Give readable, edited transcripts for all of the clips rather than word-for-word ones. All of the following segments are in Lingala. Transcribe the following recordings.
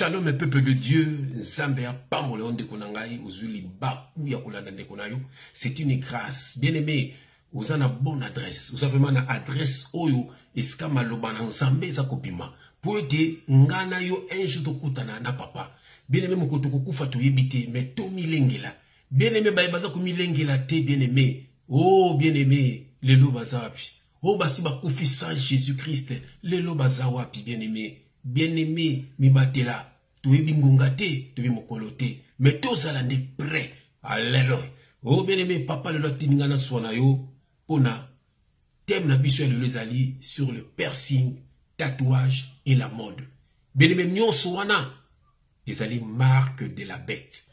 Shalom et peuple de Dieu, Zambia, Pambole, Onde Konangai, Ozuli, Baku, Yakulanda de Konayo. C'est une grâce. Bien aimé, vous avez une bonne adresse. Vous avez vraiment une adresse Oyo, Eskama Lobana, Zambé, Zakopima. Pour aider, Ngana yo, un jour de Koutana, na papa. Bien aimé, Mokotoko Kufa to yebite, mais Tomi Lengela. Bien aimé, Baïbaza Komi Lengela, te bien aimé. Oh, bien aimé, Lelo Bazawapi. Oh, Basi Bakoufi sans Jésus-Christ, Lelo Bazawapi, bien aimé. Bien-aimé, mi batela, tu es bingungate, tu es mokolote, mais tous à l'année prêt. Alléluia. Oh, bien-aimé, papa, le lot tingana swanayo, pona, thème na biso le lezali sur le piercing, tatouage et la mode. Bien-aimé, nyon swana, les ali marque de la bête.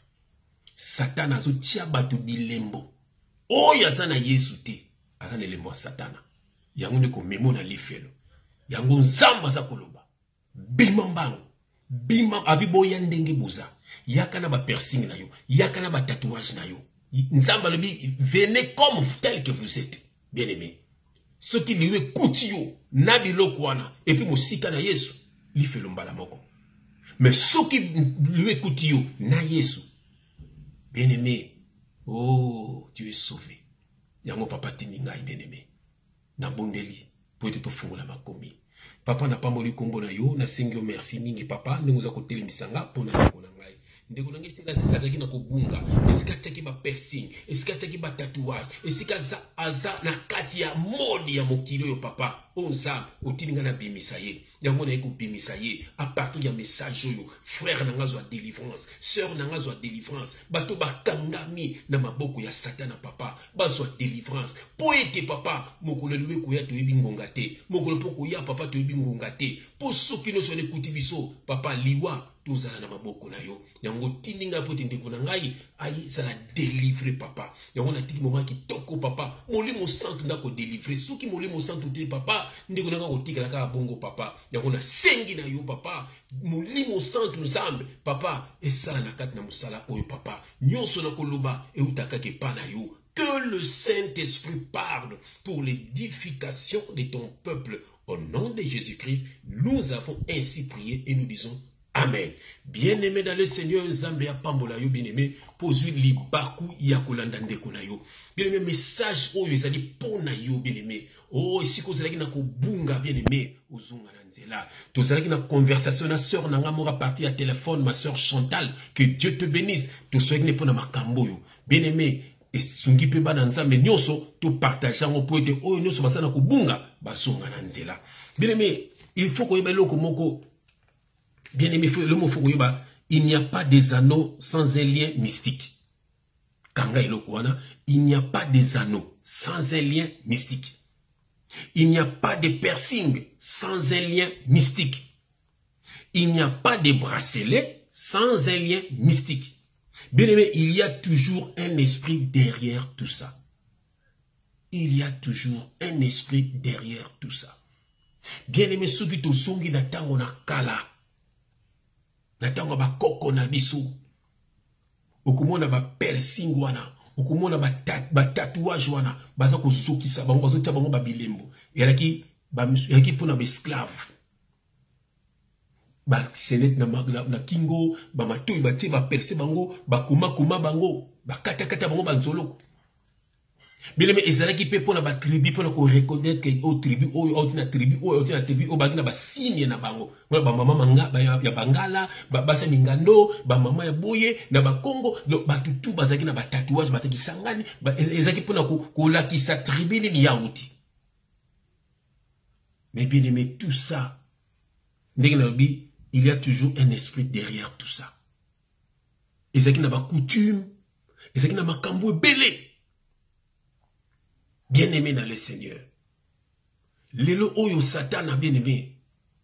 Satan azo tia batu bilembo. Oh, yazana yesu te, azana lembo satana. Yango ne ko memo na lifelo. Yango nzamba za koloba. Bimambang, bimam abibo yandenge buza, yakana ba piercing na yo, yakana ba tatouage na yo. Nzamba lebi, venez comme tel que vous êtes, bien aimé. Ce qui lui écoute yo, nabi lokwana, et puis mosika na yesu, li fait lombala moko. Mais ce qui lui écoute yo, na yesu, bien aimé, oh, tu es sauvé. Yango papa tiningai, bien aimé. Na bondeli, pour être au fond la makomi. Papa n'a pas moli kombo na yo, na sengyo merci mingi papa, nous a côté misanga pour na ko ngai. Ndeko nangi singa zaki na kobunga, esika teki ba piercing, esika teki ba tatouage, esika aza na kati ya mode ya mokilo yo papa. Onza otininga na bimisa ye. Yango na eko bimisa ye à partir ya message yo, frère nanga zo délivrance, sœur nanga zo délivrance, bato bakangami na maboko ya satana papa, bazo délivrance. Poete papa, mokolo luwe ko ya to ebingonga te. Mokolo poko ya papa to ebingonga te. Po soki no so ne kutibiso papa liwa tozala na maboko na yo. Yango tininga pote ndeko na ngai ayi sala délivrer papa. Yango na tiki moment ki toko papa, molimo santu ndako délivrer. Soki molimo santu te papa, ndeko nanga kotika laka bongo papa. Yango na sengi na yo papa, molimo santu nzambe papa esala na kati na musala oyo papa. Nyonso na koloba e utaka ke pa na yo. Que le Saint-Esprit parle pour l'édification de ton peuple. Au nom de Jésus-Christ, nous avons ainsi prié et nous disons Amen. Bien-aimé dans le Seigneur, Zambia Pambola yo, bien-aimé, posu li baku yakolanda ndeko na yo. Bien-aimé, message oyo ezali pona yo, bien-aimé. Oh, ici ko zalaki na ko bunga, bien-aimé, ozunga na nzela. To zalaki na conversation na sœur nanga mora parti à téléphone, ma sœur Chantal, que Dieu te bénisse. To soyaki ne pona makambo yo. Bien-aimé, et sungi pe ba na nzambe nyonso to partager ngo po ete oyo nyonso basana ko bunga, bazunga na nzela. Bien-aimé, il faut ko yeba loko moko. Bien aimé, le mot Fourouba, il n'y a pas des anneaux sans un lien mystique. Kanga Elokwana, il n'y a pas des anneaux sans un lien mystique. Il n'y a pas de piercing sans un lien mystique. Il n'y a pas de bracelets sans un lien mystique. Bien aimé, il y a toujours un esprit derrière tout ça. Il y a toujours un esprit derrière tout ça. Bien aimé, ceux qui te sont qui n'attendent na kala. Natanga ba koko na biso. Okumona ba piercing wana, okumona ba tatouage wana, baza ko zokisa bango bazo tia bango ba bilembo. Yalaki pona ba esclave. Ba chenet na kingo, ba matoi ba tie ba percer bango, ba kuma bango, ba kata bango ba nzoloko. Bien aimé, ezalaki pe pona ba tribu pona ko reconnaître que au tribu na tribu o bagina ba signe na bango. Ba mama manga ya bangala, ba basa mingando, ba mama ya boye na ba Congo, ba tutu bazaki na ba tatouage bataki sangani, ba ezalaki pona ko lakisa tribu ni yauti. Mais bien aimé, tout ça, il y a toujours un esprit derrière tout ça. Ezalaki na ba coutume, ezalaki na makambo belé. Bien-aimé dans le Seigneur. Lelo oyo Satan bien-aimé.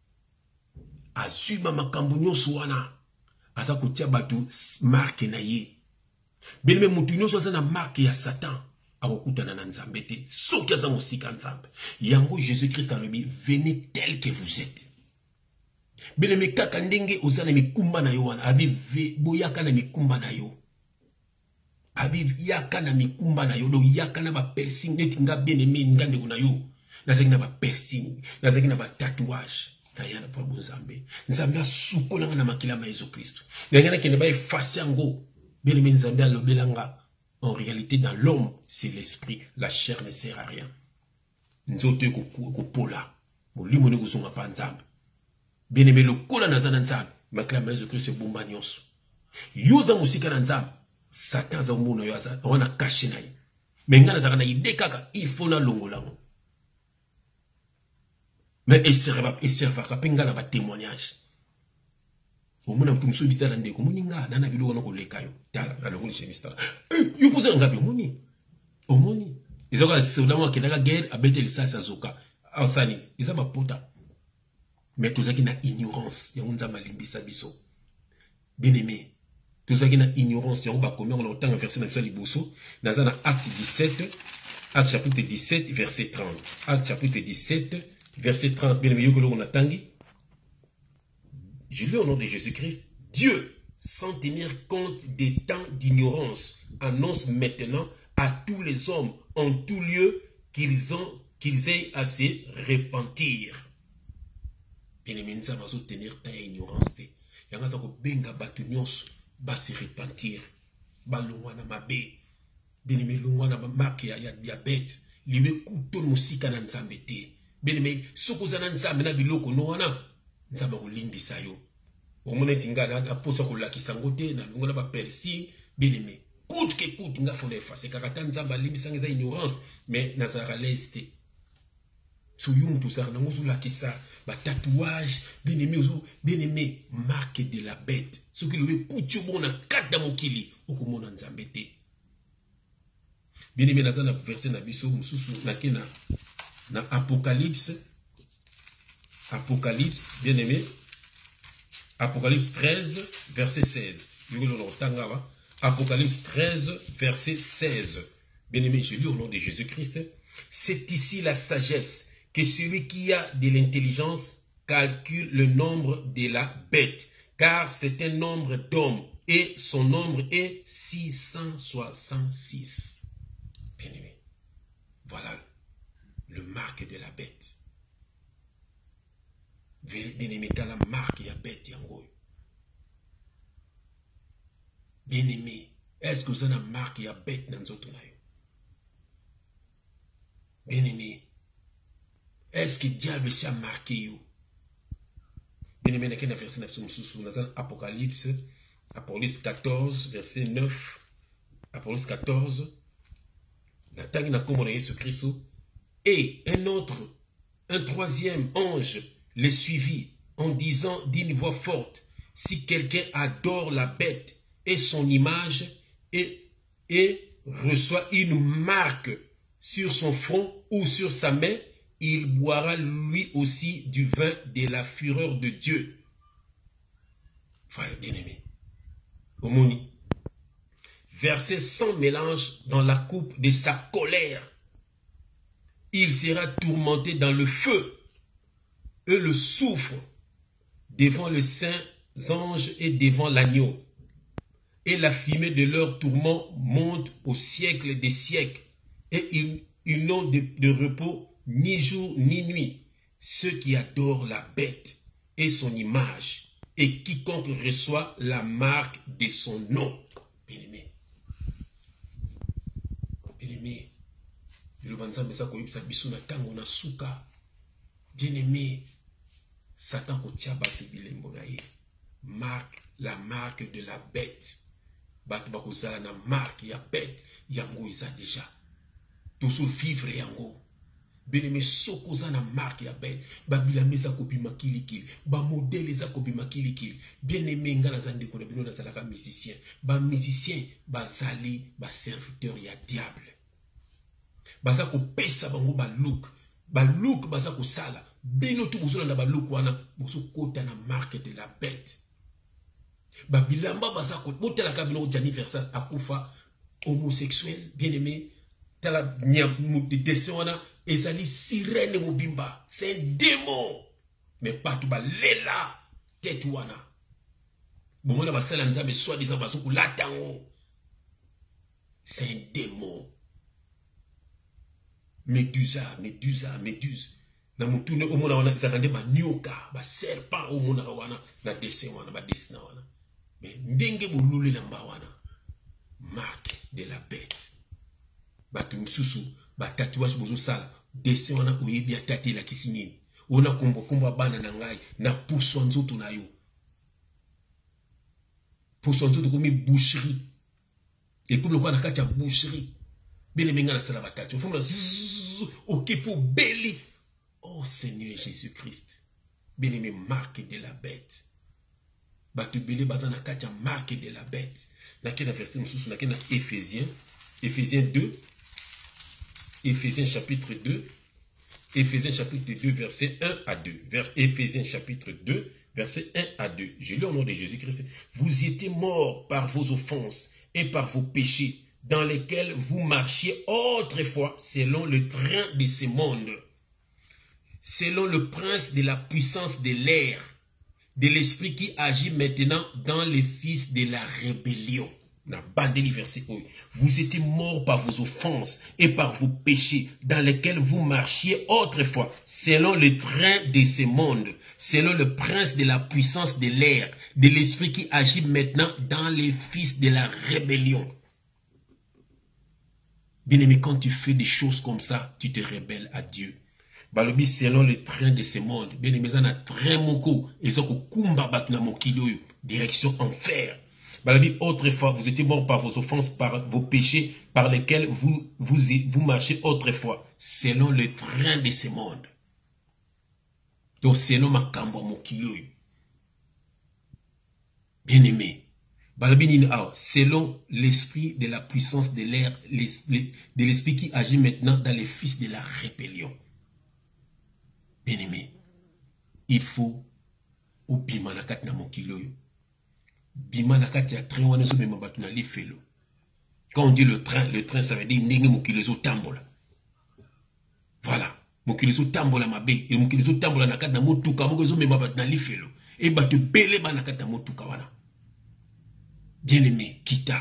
Azuba makambo nyonso wana. Aza kotia batu marque na ye. Bien-aimé mutu nyonso aza na marque ya Satan. Akokutana na nzambe te. Soki aza mosika nzambe. Yango Jésus-Christ alobi, venez tel que vous êtes. Bien-aimé kaka ndenge oza na mikumba na yo wana. Abi boyaka na mikumba na yo. Abi yaka na mikumba na yo, do yaka na ba piercing neti nga bien aimé ngande kuna yo. Nazaki na ba piercing, nazaki na ba tatouage. Kayana pa Nzambe. Nzambe a soukola na makila ma Jésus Christ. Ngana kene ba effacer ngo. Bien aimé Nzambe a lobelanga. En réalité, dans l'homme, c'est l'esprit. La chair ne sert à rien. Nzoto ko pola. Molimo ne kozonga pa Nzambe. Bien aimé, le kola na zana Nzambe. Makila ma Jésus Christ bomba nyonso. Yoza musika na Nzambe. Satan za umuna yo aza. Wana caché na ye. Mais ngana zaka na ide kaka. Il faut na longola. Mais il servera pas ngana ba témoignage. Omona mtu msubi tala ndeko muni nga nana bilo wana koleka yo tala na ngoli chemista yo poza ngapi muni omoni izoka solamo akendaka guerre abete lisasa zoka ausani izama pota mais tozaki na ignorance ya unza malimbisa biso bien aimé tozaki na ignorance ya ba komi on entend verset na liboso na zana acte 17 acte chapitre 17 verset 30 acte chapitre 17 verset 30 bien aimé yo kolo on atangi. Je lis au nom de Jésus-Christ, Dieu, sans tenir compte des temps d'ignorance, annonce maintenant à tous les hommes en tout lieu qu'ils aient à se repentir. Bien aimé, nous allons tenir temps d'ignorance. Nous allons benga batunios, ba se repentir. Ba longwana mabe. Bien aimé, longwana marque ya diabète. Liwe kuto musika na nzambete. Bien aimé, sokoza na nzambe na biloko no wana. Nzamba kolimbisa yo. Omone tinga aposa kolakisa ngote na longola ba persi bien-aimé. Coûte que coûte nga fona effacer kakata nzamba limbisa ngeza ignorance mais nazara leste. Soyum tout ça nango zulakisa ba tatouage bien-aimé marque de la bête. Ce qui le kutu bona kata mokili okomona nzambete. Bien-aimé nazana verset na biso mususu nakena na Apocalypse bien-aimé, Apocalypse 13, verset 16. Apocalypse 13, verset 16. Bien-aimé, je lis au nom de Jésus-Christ. C'est ici la sagesse, que celui qui a de l'intelligence calcule le nombre de la bête, car c'est un nombre d'hommes, et son nombre est 666. Bien-aimé, voilà le marque de la bête. Bien-aimé, dans la marque, il y a bête yango. Bien-aimé, est-ce que vous avez une marque, il y a bête dans notre life? Bien-aimé, est-ce que diable s'est marqué you? Bien-aimé, dans quel verset dans Apocalypse 14, verset 9. Apocalypse 14. Et un troisième ange les suivit en disant d'une voix forte, si quelqu'un adore la bête et son image et reçoit une marque sur son front ou sur sa main, il boira lui aussi du vin de la fureur de Dieu. Frère bien-aimé, Omoni, versé sans mélange dans la coupe de sa colère, il sera tourmenté dans le feu. Eux le souffrent devant les saints anges et devant l'agneau. Et la fumée de leur tourment monte au siècle des siècles. Et ils n'ont de repos ni jour ni nuit. Ceux qui adorent la bête et son image. Et quiconque reçoit la marque de son nom. Bien-aimé. Bien-aimé. Bien-aimé. Satan kotia batu bilembo na ye. Marque, la marque de la bête. Batu bakozala na marque ya bête. Yango isa déjà. Toso vivre yango. Bien-aimé, sokoza na marque ya bête. Babilame za kopi makili. Ba modèle za kopi makili. Bien-aimé, ngana zande kona bino na zalaka musicien. Ba musicien, bazali, ba serviteur ya diable. Baza ko pesa bango ba look. Ba look baza ko sala. Bino tu bozula na baluku wana bozo kota na marque de la bête. Babilamba baza ko botela ka bino jani versa akufa homosexuel bien-aimé tala nyam de dessin wana ezali sirène mobimba, c'est un démon. Mais pas tout ba lela tête wana. Bon mona basala nzambe soit disant bazo ko latango. C'est un démon. Méduse. na mutune omona wana ezakande ba nyoka ba serpent omona wana na dessin wana ba dessin wana mais ndenge bolulela mba wana marque de la bête batu msusu ba tatouage bozo sala dessin wana oyebi atati la kisinini ona kombo bana na ngai na puso nzoto na yo puso nzoto komi boucherie et comme le quoi na kati ya boucherie bene menga na sala ba tatouage fomla OK pour belli. Oh Seigneur Jésus-Christ, bien-aimé, marque de la bête. Batu belé bazana katia marque de la bête. Dans quel verset nous sommes dans Éphésiens 2, Éphésiens chapitre 2, Éphésiens chapitre 2, verset 1 à 2. Éphésiens chapitre 2, verset 1 à 2. Je lis au nom de Jésus-Christ. Vous étiez morts par vos offenses et par vos péchés, dans lesquels vous marchiez autrefois selon le train de ce monde, selon le prince de la puissance de l'air, de l'esprit qui agit maintenant dans les fils de la rébellion. Vous étiez morts par vos offenses et par vos péchés, dans lesquels vous marchiez autrefois, selon le train de ce monde, selon le prince de la puissance de l'air, de l'esprit qui agit maintenant dans les fils de la rébellion. Bien-aimé, quand tu fais des choses comme ça, tu te rebelles à Dieu. Balobi selon le train de ce monde. Bien-aimé, ça na train moko. Ils ont kumba batna mokilo, direction enfer. Balobi autrefois, vous étiez morts par vos offenses, par vos péchés, par lesquels vous marchez autrefois, selon le train de ce monde. Donc selon ma kambo mokilo. Bien-aimé. Selon l'esprit de la puissance de l'air, de l'esprit qui agit maintenant dans les fils de la rébellion. Bien-aimé, il faut au bimanakat na mokilo. Bimanakat ya train wana so mema batu na lifelo. Quand on dit le train ça veut dire ndenge mokilo zo tambola. Voilà, mokilo zo tambola mabe, et mokilo zo tambola na kat na motuka moko zo mema batu na lifelo. Et batu bele banakat na motuka wana. Bien-aimé, kita.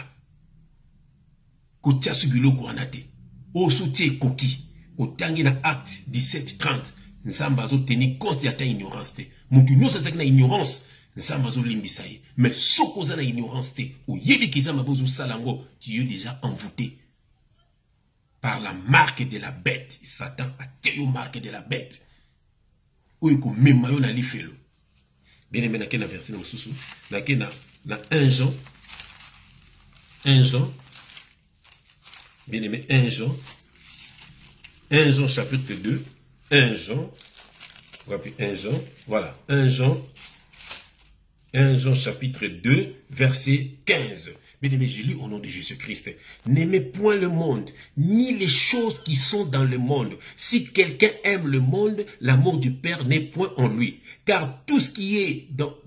Kotia subilo kouanate. O soutien koki. Otangi na acte 17-30. Nzamba zo teni compte ya ta ignorance te. Moutou nyo sa na ignorance. Nzamba zo limbisaye. Mais soko za na ignorance te. Ou yebi ki zamba bozo salango. Tu es déjà envoûté. Par la marque de la bête. Satan a teyo marque de la bête. Ou yiko memayo na lifelo. Bien-aimé, na kena verset na msusu. Na kena na 1 Jean. 1 Jean, bien aimé, 1 Jean chapitre 2, 1 Jean, voilà, 1 Jean chapitre 2, verset 15. Bien aimé, je lis au nom de Jésus-Christ. N'aimez point le monde, ni les choses qui sont dans le monde. Si quelqu'un aime le monde, l'amour du Père n'est point en lui. Car tout ce qui est dans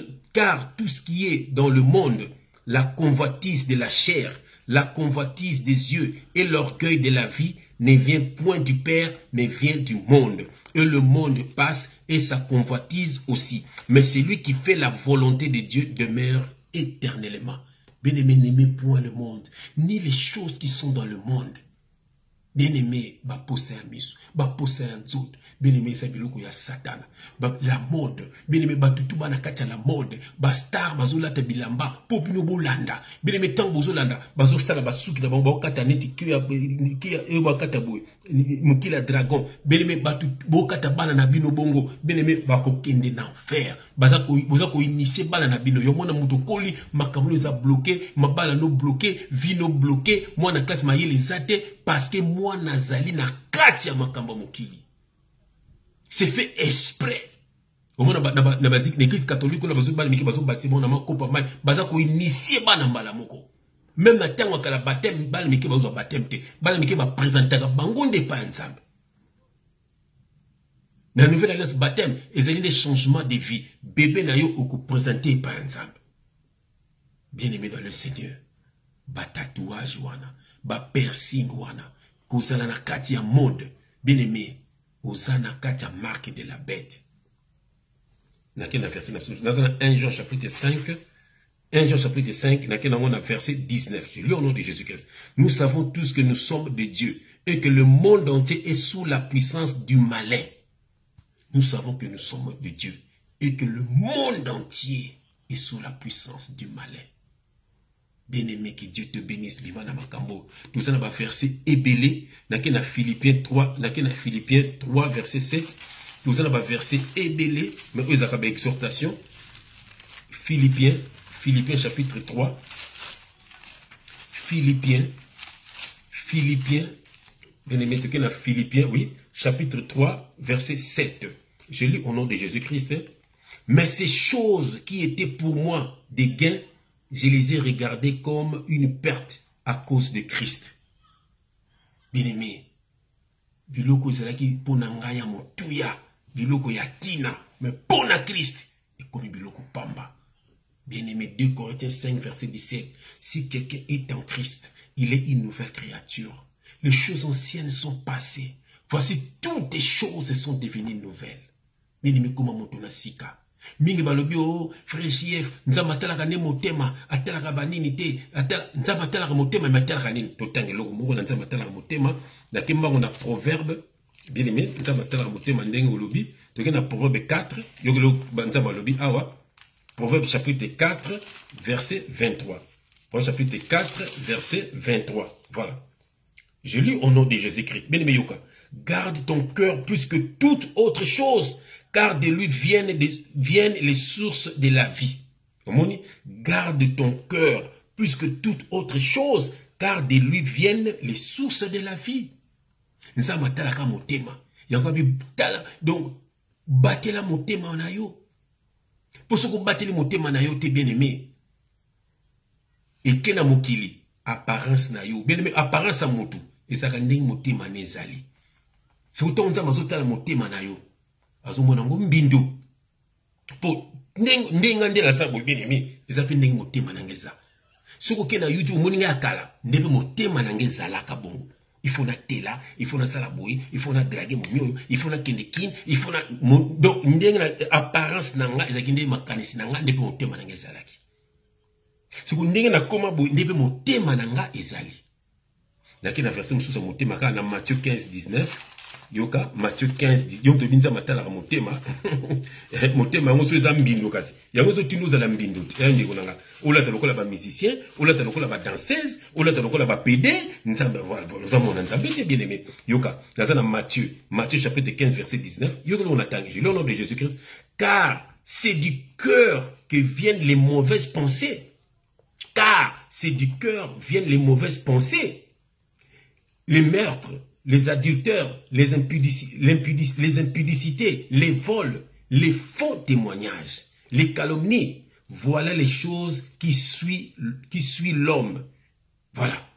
le monde, la convoitise de la chair, la convoitise des yeux et l'orgueil de la vie ne vient point du Père, mais vient du monde. Et le monde passe et sa convoitise aussi. Mais celui qui fait la volonté de Dieu demeure éternellement. Bien-aimé, n'aimez point le monde, ni les choses qui sont dans le monde. Bien-aimé, baposa ya miso, baposa ya nzoto. Bien-aimé, ça biloko ya satana. La mode. Bien-aimé, batutu bana kati la mode. Star bazolata bilamba, popino bolanda. Bien-aimé, tant bozolanda, bazosala basuki na bango kata neti kia bakata boy. Mukila dragon. Bien-aimé, batu bokata bana na bino bongo. Bien-aimé, bakokende na enfer. Bozako initier bana na bino. Yomona muto koli, makamlo za bloqué, mabala no bloqué, vino bloqué, moi na classe mayele zate parce que moi nazali na kati ya makamba mokili. C'est fait exprès. Au moins, dans l'église catholique, on a besoin de bâtiment, on a besoin de initier bana mbala moko. Même na tango kala baptême, bala miki bazo baptême te. Bala miki ba présenter bangonde pa ensemble. Dans la nouvelle alliance baptême, ils ont des changements de vie. Bébé na yo oko présenter pa ensemble. Bien-aimé dans le Seigneur. Ba tatouage wana, ba piercing wana, kozala na kati ya mode. Bien-aimé. Osana katia marque de la bête. Dans 1 Jean chapitre 5, 1 Jean chapitre 5, dans le verset 19. Je lis au nom de Jésus-Christ. Nous savons tous que nous sommes de Dieu et que le monde entier est sous la puissance du malin. nous savons que nous sommes de Dieu et que le monde entier est sous la puissance du malin. Bien-aimé, que Dieu te bénisse. Vivant dans Makambo. Tout ça, on va verser ébélé. Dans Philippiens 3, Philippiens 3, verset 7. Tout ça, on va verser ébélé. Mais eux, ils ont exhortation. Philippiens chapitre 3. Philippiens. Bien-aimé, tu es Philippiens, oui. Chapitre 3, verset 7. Je lis au nom de Jésus-Christ. Mais ces choses qui étaient pour moi des gains, je les ai regardées comme une perte à cause de Christ. Bien-aimé, biloko ezalaki pona ngai ya motuya, biloko ya tina, mais pona Christ, et comme biloko pamba. Bien-aimé, 2 Corinthiens 5, verset 17. Si quelqu'un est en Christ, il est une nouvelle créature. Les choses anciennes sont passées. Voici, toutes les choses sont devenues nouvelles. Bien-aimé, comment motuna sika. Mingi balobi o frère JF nzamba talaka ne motema atalaka banini te nzamba talaka motema matalaka nini totange loko moko na nzamba talaka motema na kimbango na proverbe bien aimé nzamba talaka motema ndenge olobi toke na proverbe 4 yokelo nzamba lobi awa proverbe chapitre 4 verset 23 proverbe chapitre 4 verset 23 voilà je lis au nom de Jésus-Christ bien aimé yoka garde ton cœur plus que toute autre chose car de lui viennent les sources de la vie. Garde ton cœur plus que toute autre chose, car de lui viennent les sources de la vie. Donc, battez-la motema na yo. Pour ce que battez-la motema na yo, t'es bien aimé. Et que na mokili, apparence na yo. Bien aimé, apparence à motu. Et ça, quand motema nezali. C'est autant on zama motema na yo. Azomona ngo mbindo po ndenga ndela sabo bien aimé ezapi ndenge motema nangeza soko ke na YouTube moninga akala ndebe motema nangeza la kabongo il faut na tela il faut na sala boy il faut na draguer momio il faut na kendekin il faut na donc ndenga na apparence nanga ezaki ndenge makanisi nanga ndebe motema nangeza laki soko ndenga na koma boy ndebe motema nanga ezali nakina verset mususa motema kana na Matthieu 15:19 Yoka, Matthieu 15, yon te binza matala ka motema. Motema, yon so zambindo kasi. Yon so tino za lambindo. Yon di konanga. Ola ta lokola ba musicien, ola ta lokola ba danseuse, ola ta lokola ba PD. Nzamba, voilà, nzamba, nzamba, bien aimé. Yoka, nazana Matthieu chapitre 15, verset 19. Yoka, on attend, je lis au nom de Jésus-Christ. Car c'est du cœur que viennent les mauvaises pensées. Car c'est du cœur viennent les mauvaises pensées. Les meurtres, les adultères, les impudicités, les vols, les faux témoignages, les calomnies. Voilà les choses qui suit l'homme. Voilà.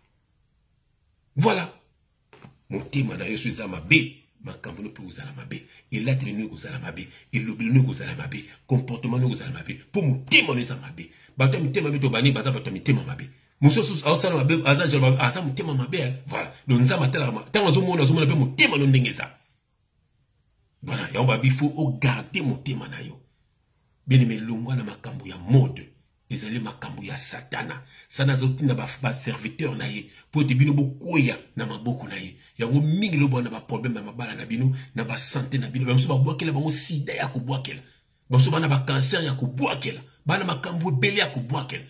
Voilà. Motema na yo suza mabe, makambo no pe uzala mabe, elati no uzala mabe, elobi no uzala mabe, comportement no uzala mabe, po motema no uzala mabe. Bato mitema beto bani baza bato mitema mabe. Musosus ausala mabe aza motema mabe voilà donc nzamba tala tango zomona pe motema no ndengeza voilà ya babi faut au garder motema na yo bien aimé longwa na makambo ya mode ezali makambo ya satana sana zotinda ba serviteur na ye po te bino bokoya na maboko na ye yango mingi lobo na ba problème na mabala na bino na ba santé na bino ba muso ba bwakela bango sida ya ko bwakela ba muso bana ba cancer ya ko bwakela bana makambo ebele ya ko bwakela.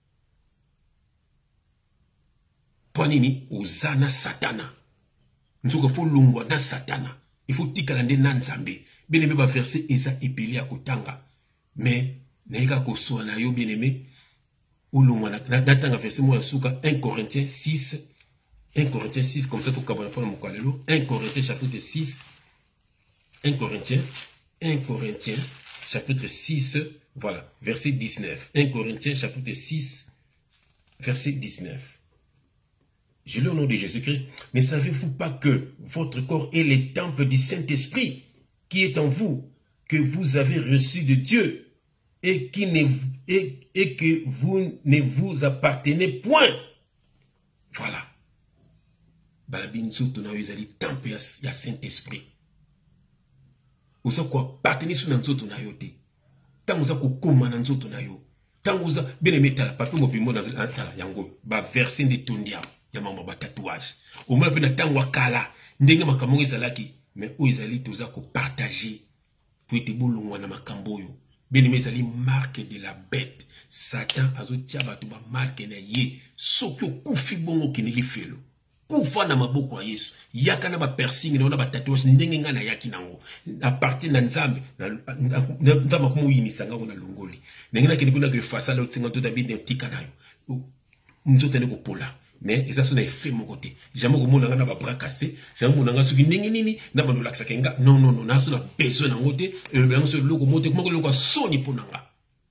Ponini uzana satana. Nzuko fo lungwa na satana. Il faut tikala nde na nzambe. Bien aimé ba verset eza epeli ya kotanga. Mais naika ko so na yo bien aimé. Ulungwa na tanga verset mo suka 1 Corinthiens 6 comme ça to kabana pona mokalelo 1 Corinthiens chapitre 6 1 Corinthiens chapitre 6 voilà verset 19 1 Corinthiens chapitre 6 verset 19. Je lis au nom de Jésus-Christ. Ne savez-vous pas que votre corps est le temple du Saint-Esprit qui est en vous, que vous avez reçu de Dieu et que vous ne vous appartenez point? Voilà. Balabinso tona yozali temple ya Saint-Esprit. Oza ko appartenir sur nzoto na yo te. Tango za ko koma na nzoto na yo. Tango za bien aimé tala papi mo bimo na tala yango ba verset de tondia. Yamamba ba tatouage. Au moins na tango kala ndenge makambo ezalaki mais o ezali toza ko partager pour ete bolongwa na makambo yo. Bien aimé, ezali marque de la bête. Satan azotia bato ba marque na ye. Soki okufi bongo kineli felo. Kufa na maboko ya Yesu. Yaka na ba piercing na ba tatouage ndenge nga na yaki nango. A partir na Nzambe na Nzamba ko muyinisa nga na longoli. Ndenge na kinibuna ke fasala otsinga to David ne tika nayo. Nzote ne ko pola. Mais ça son effet mon côté. Jamais ko mona nga na ba bras cassés, jamais mona nga soki ndenge nini na ba nolakisa kenga. Non non non, na so na besoin na ngote, et le blanc so loko mote ko loko soni ponanga.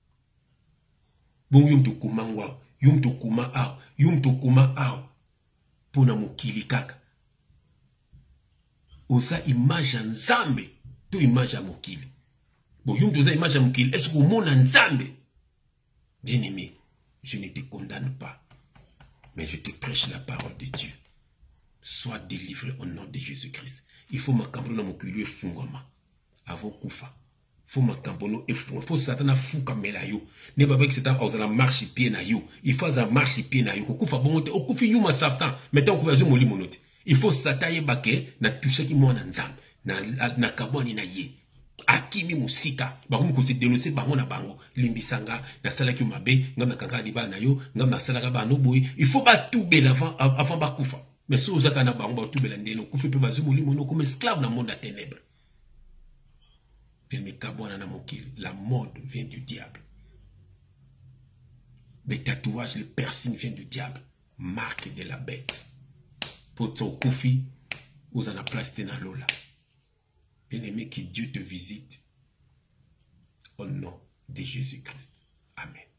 Bon yum to kumangwa, yum to kuma a, yum to kuma a. Pona mokili kaka. Osa image ya Nzambe, to image ya mokili. Bon yum to za image ya mokili, est-ce que mona Nzambe? Bien aimé, je ne te condamne pas. Mais je te prêche la parole de Dieu. Sois délivré au nom de Jésus-Christ. Il faut m'accompagner dans mon cul et fungama. Avant koufa. Il faut m'accompagner et fungama. Il faut Satan fouka melayo. Ne pas que Satan ose la marche pied na yo. Il faut la marche pied na yo. Koufa bonte. O koufi yuma Satan. Mettons koufa zo moli monote. Il faut Satan yebake na toucher ki mwana Nzambe. Na kaboni na ye. Akimi musika bakomi ko se dénoncer bango na bango limbisanga na sala ki mabe ngam na kanga diba na yo ngam na sala ka bano boy il faut pas tout bel avant ba kufa mais so zaka na bango ba tout bel ndeno kufa pe bazumu limono comme esclave na monde à ténèbres. Puis kabona na mokili la mode vient du diable. Les tatouages, les piercings viennent du diable. Marque de la bête. Pour ton kufi vous en a place na lola. Bien-aimé, que Dieu te visite au nom de Jésus-Christ. Amen.